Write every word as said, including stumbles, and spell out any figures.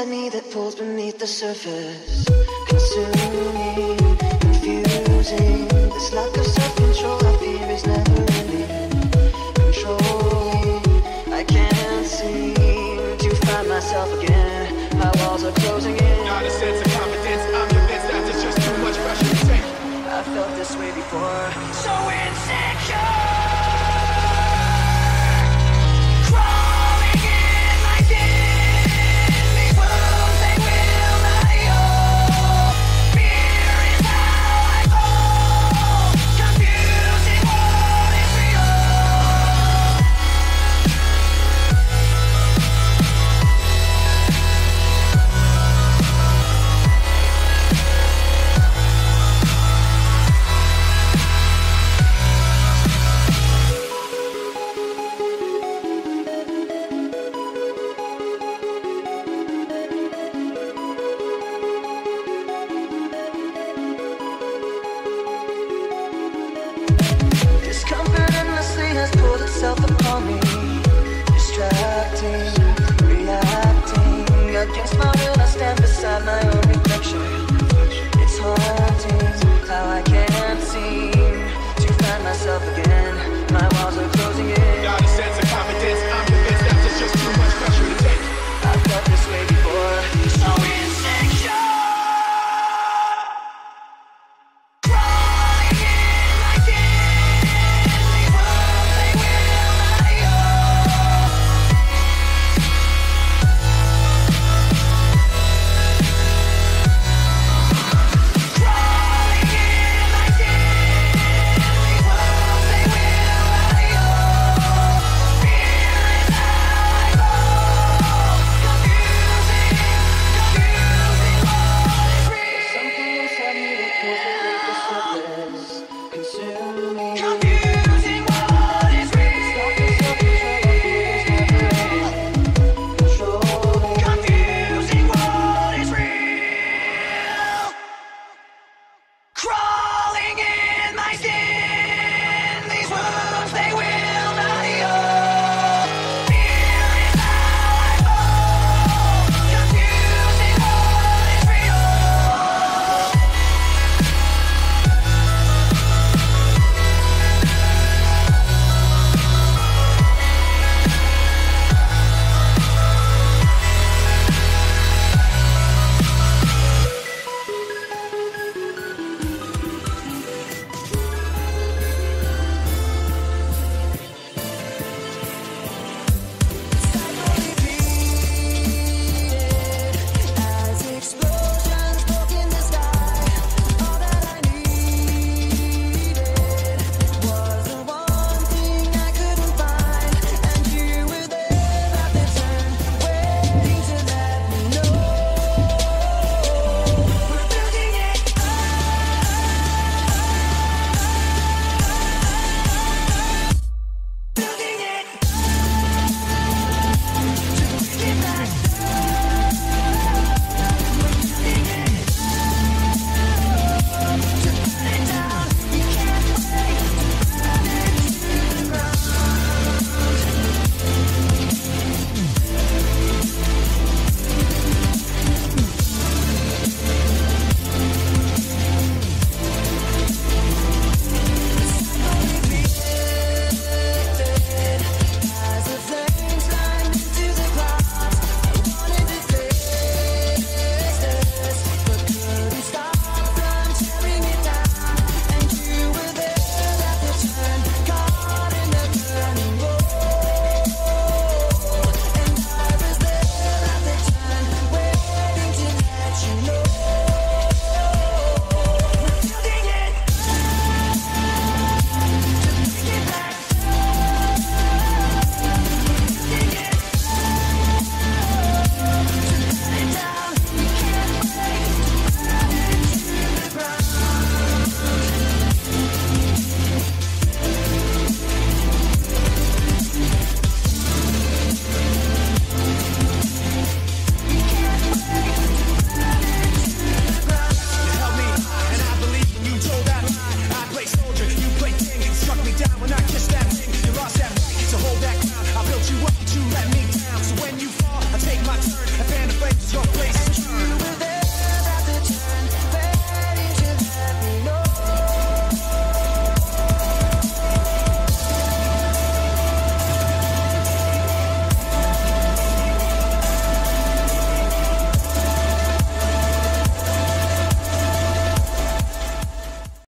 inside me that pulls beneath the surface. Consuming, confusing. This lack of self-control I fear is never ending. Controlling, I can't seem to find myself again. My walls are closing in. Not a sense of confidence, I'm convinced that there's just too much pressure to take. I felt this way before. So insecure. Discomfort endlessly has pulled itself upon me, distracting, reacting. Against my will I stand beside my own reflection. It's haunting how I can't seem to find myself again. My walls are closing in. Not a sense of confidence, I'm convinced that there's just too much pressure to take. I felt this way before. So insecure. Consuming,